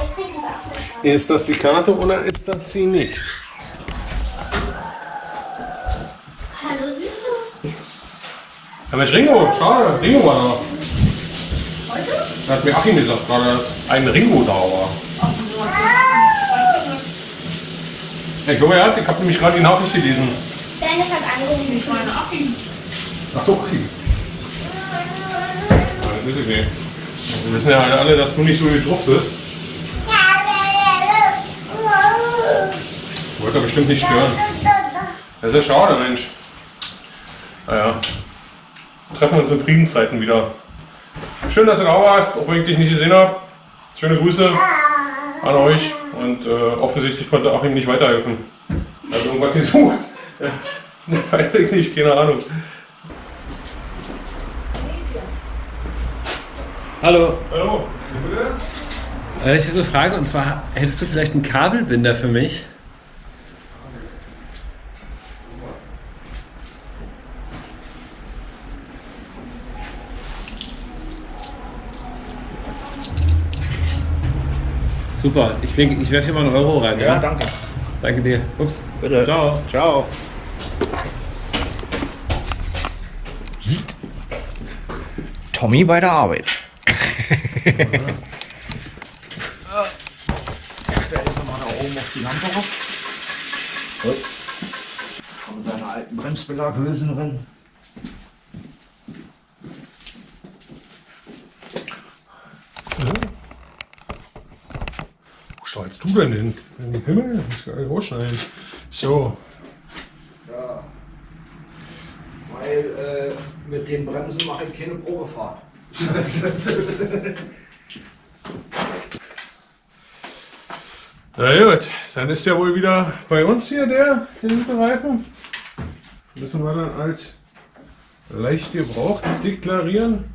Ist das die Karte oder ist das sie nicht? Hallo Süße. Ja Mensch, Ringo, schade, Ringo war da. Heute? Da hat mir Achim gesagt, gerade dass ein Ringo da war. Ich glaube, ja, ich habe nämlich gerade die Nachricht gelesen. Dennis hat angerufen. Ich meine Achim. Ach so, Achim. Ja, das ist okay. Wir wissen ja alle, dass du nicht so gedruckt bist. Wollte er bestimmt nicht stören. Das ist ja schade, Mensch. Naja. Treffen wir uns in Friedenszeiten wieder. Schön, dass du da warst, auch wenn ich dich nicht gesehen habe. Schöne Grüße an euch. Und offensichtlich konnte Achim nicht weiterhelfen. Er hat irgendwas gesucht. Weiß ich nicht, keine Ahnung. Hallo. Hallo. Ich habe eine Frage und zwar, hättest du vielleicht einen Kabelbinder für mich? Super, ich werfe hier mal einen Euro rein. Ja, danke. Danke dir. Ups. Bitte. Ciao. Ciao. Tommy bei der Arbeit. Stell jetzt nochmal da oben auf die Lampe auf. Kommen seine alten Bremsbelaghülsen drin. Wo strahlst du denn hin? In den Himmel? Das kann ich rausschneiden. So. Ja. Weil mit den Bremsen mache ich keine Probefahrt. Na gut, dann ist ja wohl wieder bei uns hier der gute Reifen. Müssen wir dann als leicht gebraucht deklarieren.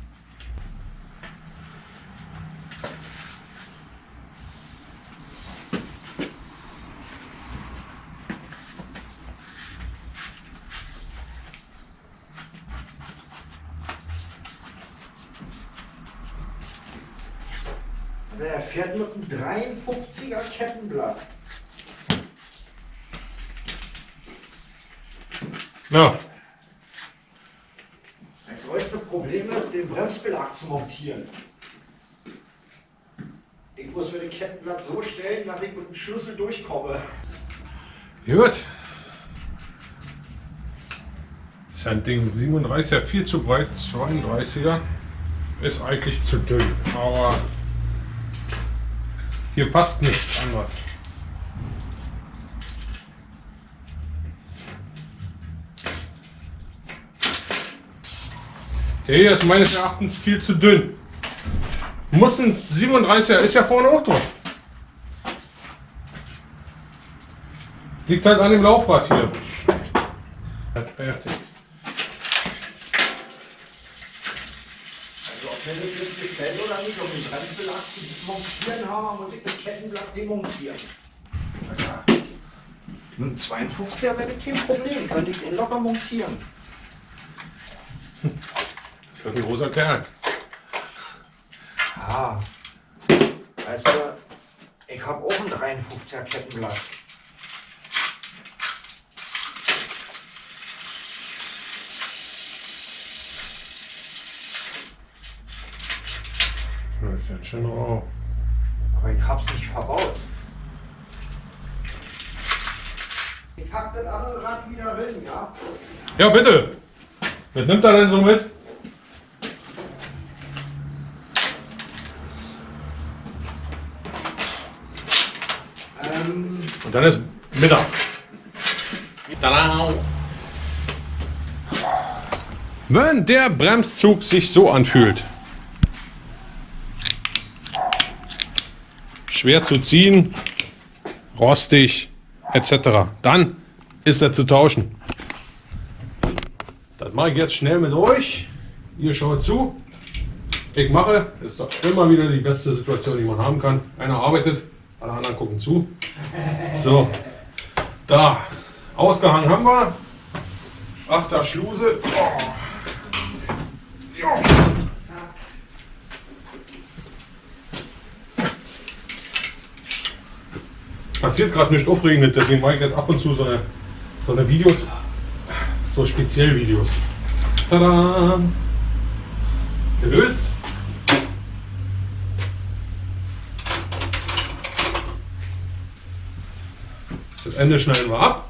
Der fährt mit einem 53er Kettenblatt. Ja, Das größte Problem ist, den Bremsbelag zu montieren. Ich muss mir das Kettenblatt so stellen, dass ich mit dem Schlüssel durchkomme. gut. Das ist ein Ding 37er viel zu breit, 32er ist eigentlich zu dünn, aber hier passt nichts anderes. Der hier ist meines Erachtens viel zu dünn. Muss ein 37er, ist ja vorne auch drauf. Liegt halt an dem Laufrad hier. Fertig. Also ob mir das jetzt gefällt oder nicht, um den Bremsbelag zu montieren haben, muss ich das Kettenblatt demontieren. Ja. Mit dem 52er wäre das kein Problem, könnte ich den locker montieren. Das ist ein großer Kerl. Ja, weißt du, ich habe auch ein 53er Kettenblatt. Das ist jetzt schon auch. Aber ich hab's nicht verbaut. Ich pack das andere Rad wieder rein, ja? Ja, bitte. Was nimmt er denn so mit? Und dann ist Mittag. Tada. Wenn der Bremszug sich so anfühlt, schwer zu ziehen, rostig etc., dann ist er zu tauschen. Das mache ich jetzt schnell mit euch. Ihr schaut zu. Ich mache, ist doch immer wieder die beste Situation, die man haben kann. Einer arbeitet, alle anderen gucken zu. So, da, ausgehangen haben wir. Achter Schluse. Oh. Ja. passiert gerade nicht Aufregendes, deswegen mache ich jetzt ab und zu so eine Videos, so Speziellvideos. Tada! Gelöst. Das Ende schneiden wir ab.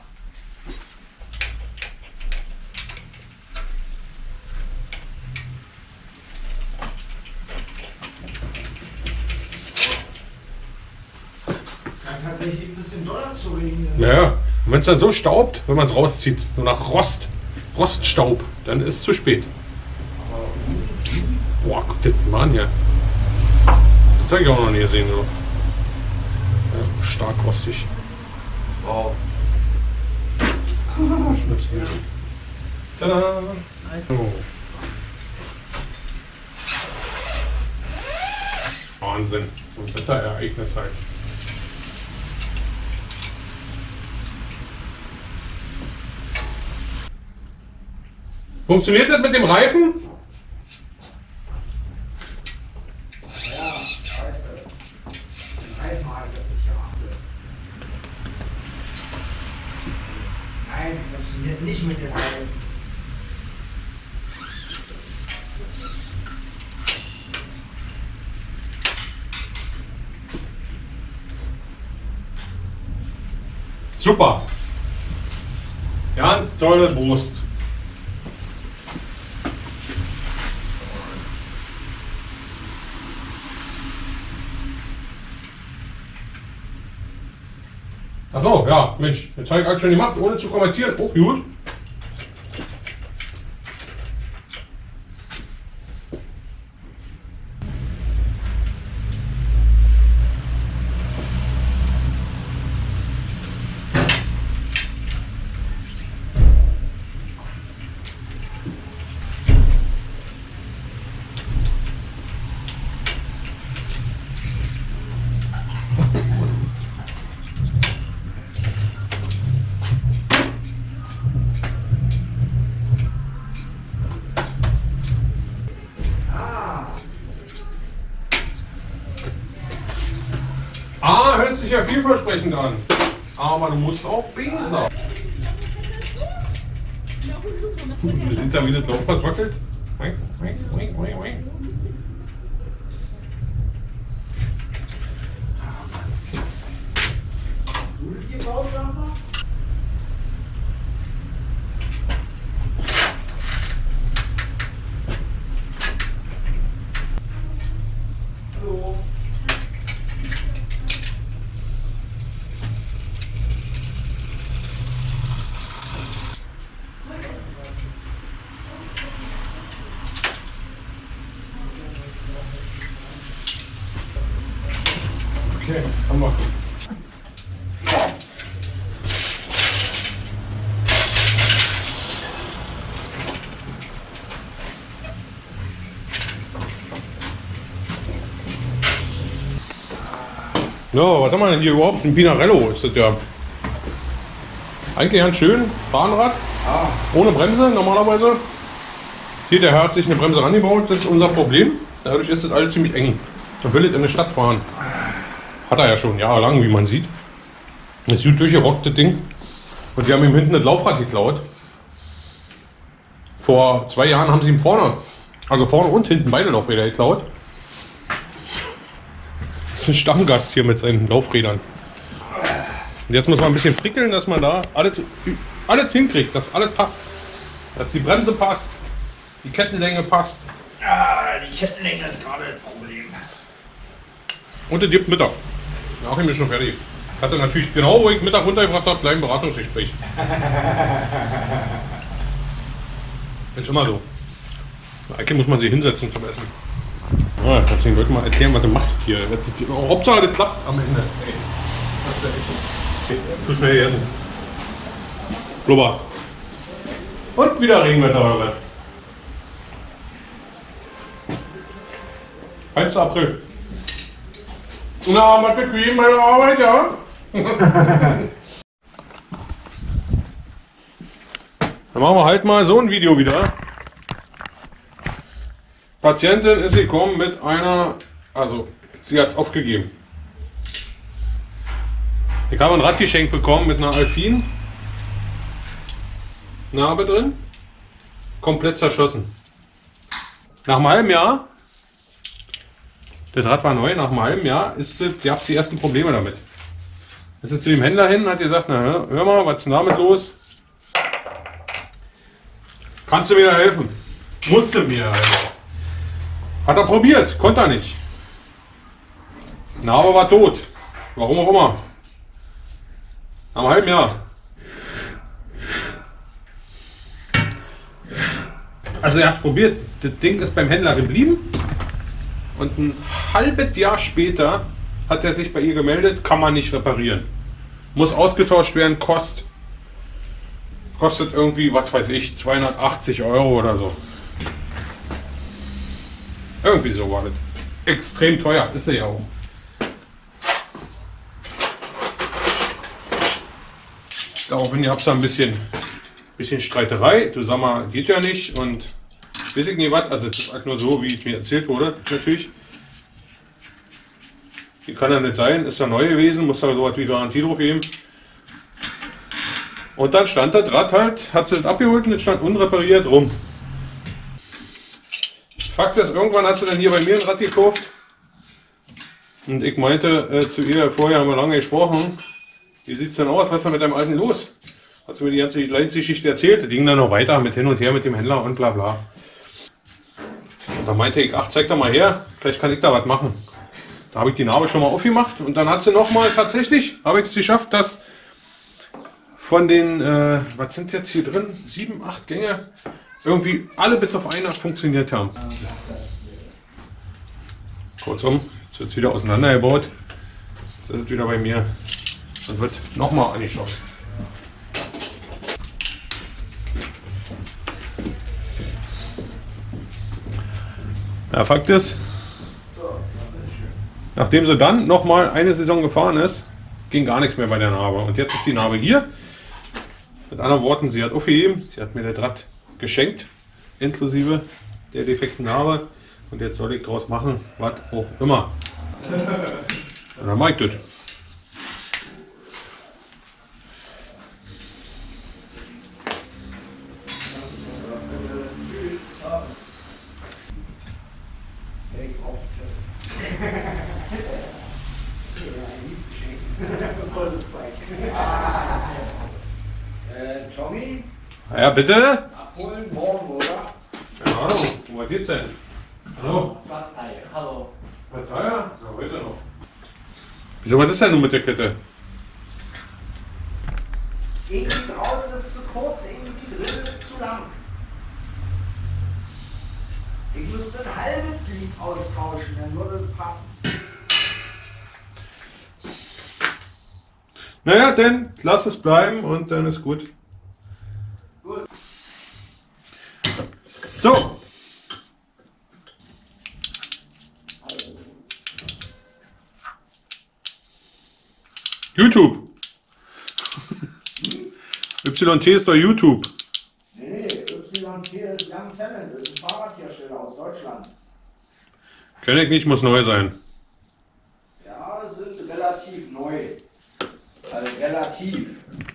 Tatsächlich ein bisschen doller zu regnen. Ja, und wenn es dann so staubt, wenn man es rauszieht, so nach Roststaub, dann ist es zu spät. Boah, guck das mal an hier. Das habe ich auch noch nie gesehen. So. Ja, stark rostig. Wow. Tada! So. Wahnsinn, so ein Wetterereignis halt. Funktioniert das mit dem Reifen? Ja, scheiße. Den Reifen habe ich das nicht geachtet. Nein, das funktioniert nicht mit dem Reifen. Super! Ganz tolle Brust. Achso, ja, Mensch, jetzt habe ich alles schon gemacht, ohne zu kommentieren. Oh, gut. Ah, hört sich ja vielversprechend an. Aber du musst auch besser. Wir sind da wieder drauf vertrockelt. Hallo. Okay, haben wir. So, was haben wir denn hier überhaupt? Ein Pinarello ist das ja. Eigentlich ganz schön. Bahnrad. Ohne Bremse normalerweise. Hier, der Herr hat sich eine Bremse rangebaut. Das ist unser Problem. Dadurch ist das alles ziemlich eng. Er will jetzt in eine Stadt fahren. Hat er ja schon jahrelang, wie man sieht. Das ist gut durchgerockt, das Ding. Und sie haben ihm hinten das Laufrad geklaut. Vor 2 Jahren haben sie ihm vorne und hinten beide Laufräder geklaut. Das ist ein Stammgast hier mit seinen Laufrädern. Und jetzt muss man ein bisschen frickeln, dass man da alles hinkriegt, dass alles passt. Dass die Bremse passt, die Kettenlänge passt. Ah, die Kettenlänge ist gerade das Problem. Und es gibt Mittag. Achim ist schon fertig. Hat er natürlich genau, wo ich Mittag runtergebracht habe, gleich ein Beratungsgespräch. Ist immer so. Eigentlich muss man sich hinsetzen zum Essen. Ja, kannst du den Leuten mal erklären, was du machst hier. Hauptsache, das klappt am Ende. Ey. Das ist ja echt zu schnell gegessen. Blubber. Und wieder Regenwetter oder was? 1. April. Na, was bequem meine Arbeit, ja? Dann machen wir halt mal so ein Video wieder. Patientin ist gekommen mit einer, also sie hat es aufgegeben. Ich habe ein Rad geschenkt bekommen mit einer Alpine Narbe drin. Komplett zerschossen. Nach einem halben Jahr, das Rad war neu, nach einem halben Jahr gab es die ersten Probleme damit. Ist jetzt zu dem Händler hin und hat gesagt, na hör mal, was ist denn damit los? Kannst du mir da helfen? Musste mir helfen. Hat er probiert, konnte er nicht. Narbe war tot. Warum auch immer. Nach einem halben Jahr. Also er hat es probiert. Das Ding ist beim Händler geblieben. Und ein halbes Jahr später hat er sich bei ihr gemeldet, kann man nicht reparieren. Muss ausgetauscht werden, kostet irgendwie, was weiß ich, 280 Euro oder so. Irgendwie so war das. Extrem teuer, ist sie ja auch. Daraufhin gab es da ein bisschen Streiterei. Du sag mal, geht ja nicht und weiß ich nicht was. Also das ist halt nur so, wie es mir erzählt wurde, natürlich. Die kann ja nicht sein, ist ja neu gewesen, muss da so was wie Garantie drauf geben. Und dann stand das Rad halt, hat sie das abgeholt und es stand unrepariert rum. Fakt ist, irgendwann hat sie dann hier bei mir ein Rad gekauft. Und ich meinte zu ihr, vorher haben wir lange gesprochen, wie sieht es denn aus, was ist denn mit deinem Alten los? Hat sie mir die ganze Leidensgeschichte erzählt, das ging dann noch weiter mit hin und her mit dem Händler und bla bla. Und dann meinte ich, ach zeig doch mal her, vielleicht kann ich da was machen. Da habe ich die Narbe schon mal aufgemacht und dann hat sie nochmal tatsächlich, habe ich es geschafft, dass von den, was sind jetzt hier drin, 7, 8 Gänge, irgendwie alle bis auf eine funktioniert haben. Kurzum, jetzt wird es wieder auseinandergebaut. Jetzt ist es wieder bei mir und wird nochmal angeschaut. Ja, Fakt ist, nachdem sie dann nochmal eine Saison gefahren ist, ging gar nichts mehr bei der Narbe. Und jetzt ist die Narbe hier. Mit anderen Worten, sie hat aufgegeben, sie hat mir das Rad geschenkt, inklusive der defekten Narbe. Und jetzt soll ich draus machen, was auch immer. Und dann mach ich das. Tommy? Ja, bitte? Abholen morgen, oder? Keine Ahnung, wo geht's denn? Hallo? Partei, hallo. Was da ja? Na, heute noch. Wieso war das denn nun mit der Kette? Irgendwie draußen ist zu kurz, irgendwie drin ist zu lang. Ich müsste ein halbes Glied austauschen, dann würde es passen. Naja, dann lass es bleiben und dann ist gut. Gut. So. YouTube. YT ist doch YouTube. Nee, YT ist Young Talent, das ist ein Fahrradhersteller aus Deutschland. Kenn ich nicht, muss neu sein. Ja, sind relativ neu. Also relativ.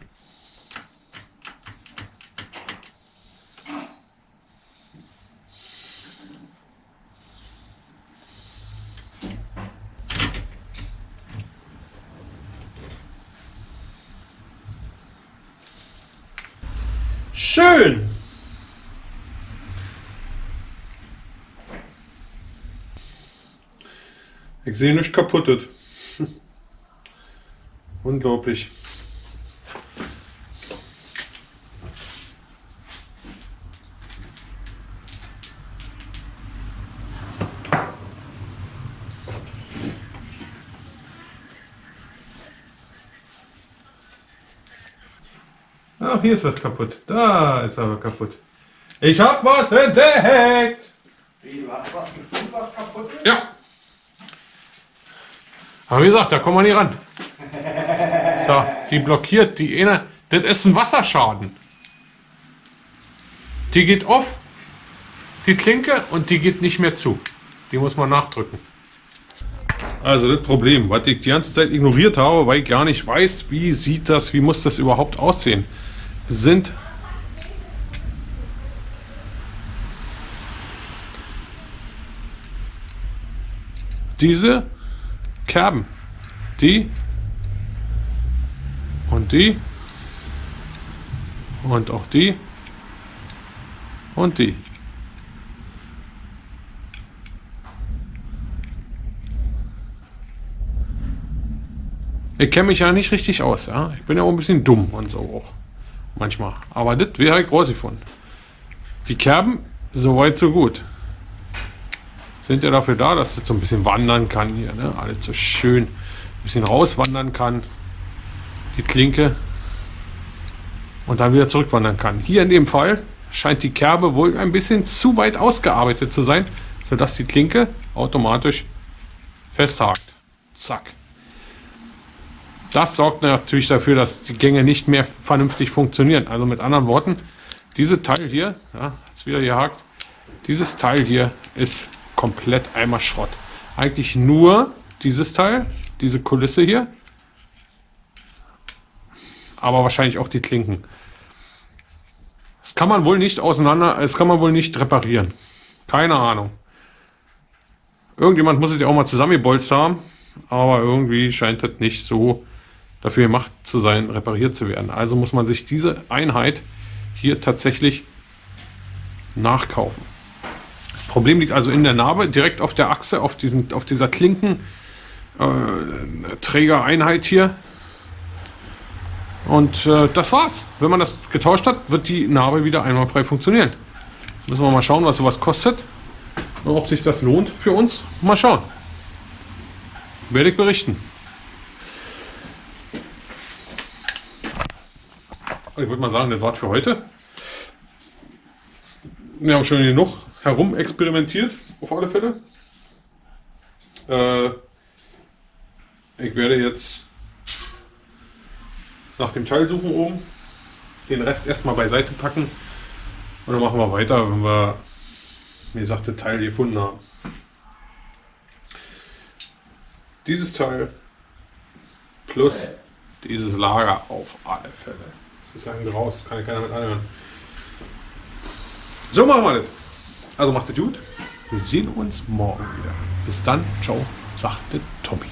Schön. Ich sehe nichts Kaputtes. Unglaublich. Ach, hier ist was kaputt. Da ist aber kaputt. Ich hab was entdeckt. Wie, du hast was gefunden, was kaputt ist? Ja. Aber wie gesagt, da kommen wir nicht ran. Da, die blockiert, die eine. Das ist ein Wasserschaden. Die geht auf, die Klinke, und die geht nicht mehr zu. Die muss man nachdrücken. Also das Problem, was ich die ganze Zeit ignoriert habe, weil ich gar nicht weiß, wie muss das überhaupt aussehen, sind diese Kerben. Die und die und auch die und die. Ich kenne mich ja nicht richtig aus, ja. Ich bin ja auch ein bisschen dumm und so auch. Manchmal. Aber das wäre halt groß gefunden. Die Kerben, soweit so gut. Sind ja dafür da, dass das so ein bisschen wandern kann hier, ne? Alles so schön ein bisschen rauswandern kann. Die Klinke. Und dann wieder zurückwandern kann. Hier in dem Fall scheint die Kerbe wohl ein bisschen zu weit ausgearbeitet zu sein, sodass die Klinke automatisch festhakt. Zack. Das sorgt natürlich dafür, dass die Gänge nicht mehr vernünftig funktionieren. Also mit anderen Worten, dieses Teil hier, ja, jetzt wieder gehakt, dieses Teil hier ist komplett einmal Schrott. Eigentlich nur dieses Teil, diese Kulisse hier, aber wahrscheinlich auch die Klinken. Das kann man wohl nicht reparieren. Keine Ahnung. Irgendjemand muss es ja auch mal zusammengebolzt haben, aber irgendwie scheint das nicht so dafür gemacht zu sein, repariert zu werden. Also muss man sich diese Einheit hier tatsächlich nachkaufen. Das Problem liegt also in der Narbe, direkt auf der Achse, auf dieser Klinkenträgereinheit hier. Und das war's. Wenn man das getauscht hat, wird die Narbe wieder einwandfrei funktionieren. Müssen wir mal schauen, was sowas kostet und ob sich das lohnt für uns. Mal schauen. Werde ich berichten. Ich würde mal sagen, das war's für heute. Wir haben schon genug herum experimentiert, auf alle Fälle. Ich werde jetzt nach dem Teil suchen oben, den Rest erstmal beiseite packen und dann machen wir weiter, wenn wir, wie gesagt, das Teil gefunden haben. Dieses Teil plus dieses Lager auf alle Fälle. Das ist ja irgendwie raus, kann ich keiner mit anhören. So machen wir das. Also macht es gut. Wir sehen uns morgen wieder. Bis dann. Ciao, sagte Tommy.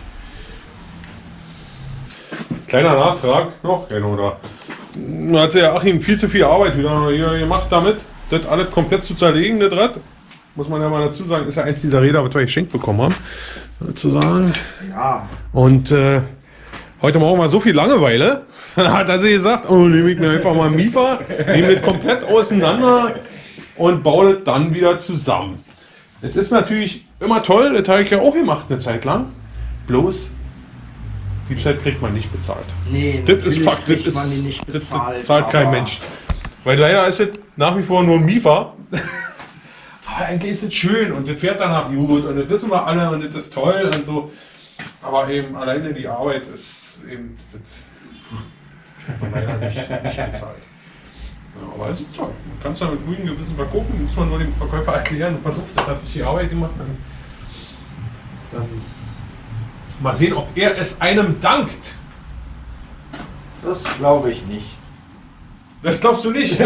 Kleiner Nachtrag noch, genau da. Hat sich ja Achim viel zu viel Arbeit wieder hier gemacht damit, das alles komplett zu zerlegen, das Rad. Muss man ja mal dazu sagen, ist ja eins dieser Räder, was wir geschenkt bekommen haben. Sozusagen. Ja. Und heute Morgen war so viel Langeweile. Dann hat er sich gesagt, oh, nehme ich mir einfach mal einen Mifa, nehme das komplett auseinander und baue das dann wieder zusammen. Das ist natürlich immer toll, das habe ich ja auch gemacht eine Zeit lang. Bloß die Zeit kriegt man nicht bezahlt. Nee, das ist Fakt, das zahlt kein Mensch. Weil leider ist es nach wie vor nur ein Mifa. Aber eigentlich ist es schön und das fährt danach gut und das wissen wir alle und das ist toll und so. Aber eben alleine die Arbeit ist eben, das kriegt man leider nicht bezahlt. Ja, aber es ist toll. Man kann es dann mit ruhigem Gewissen verkaufen, muss man nur dem Verkäufer erklären, pass auf, das hat sich die Arbeit gemacht. Dann mal sehen, ob er es einem dankt. Das glaube ich nicht. Das glaubst du nicht?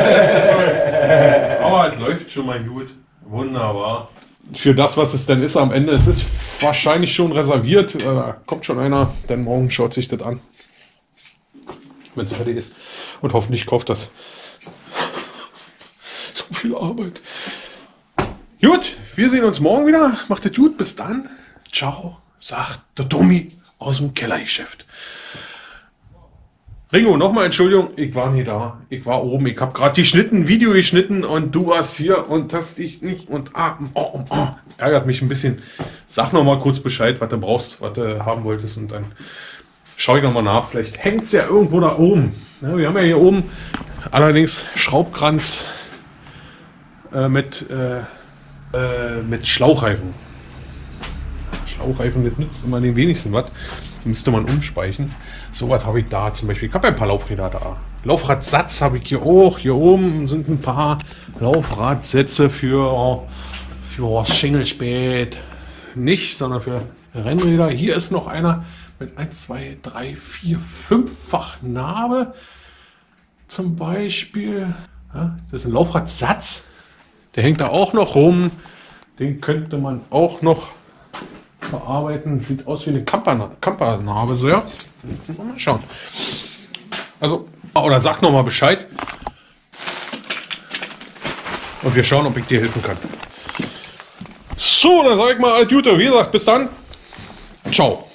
Aber es läuft schon mal gut. Wunderbar. Für das, was es denn ist am Ende, es ist wahrscheinlich schon reserviert. Da kommt schon einer, denn morgen schaut sich das an. Wenn es fertig ist. Und hoffentlich kauft das. So viel Arbeit. Gut, wir sehen uns morgen wieder. Macht es gut, bis dann. Ciao, sagt der Tommy aus dem Kellergeschäft. Ringo, nochmal Entschuldigung, ich war nie da. Ich war oben, ich habe gerade Video geschnitten und du warst hier und hast dich nicht und ärgert mich ein bisschen. Sag noch mal kurz Bescheid, was du brauchst, was du haben wolltest und dann schaue ich noch mal nach. Vielleicht hängt es ja irgendwo da oben. Ja, wir haben ja hier oben allerdings Schraubkranz mit Schlauchreifen. Schlauchreifen, das nützt immer den wenigsten was. Müsste man umspeichen. So was habe ich da zum Beispiel. Ich habe ein paar Laufräder da. Laufradsatz habe ich hier auch. Hier oben sind ein paar Laufradsätze für Schingelspät, nicht, sondern für Rennräder. Hier ist noch einer mit 1, 2, 3, 4, 5-fach Narbe. Zum Beispiel. Ja, das ist ein Laufradsatz. Der hängt da auch noch rum. Den könnte man auch noch bearbeiten. Sieht aus wie eine Campernarbe. So, ja. Mal schauen. Also, oder sag noch mal Bescheid. Und wir schauen, ob ich dir helfen kann. So, dann sage ich mal alles Gute. Wie gesagt, bis dann. Ciao.